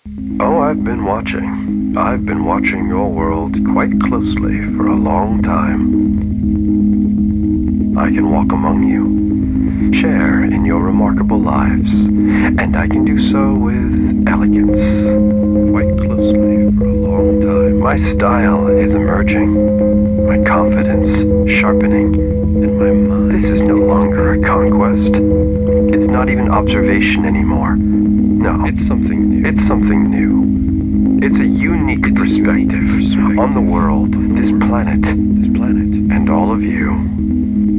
Oh, I've been watching. I've been watching your world quite closely for a long time. I can walk among you, share in your remarkable lives, and I can do so with elegance. Quite closely for a long time. My style is emerging, my confidence sharpening, and my mind. This is no longer a conquest. It's not even observation anymore. No, it's something new. It's something new. It's a unique perspective on the world, this planet, and all of you.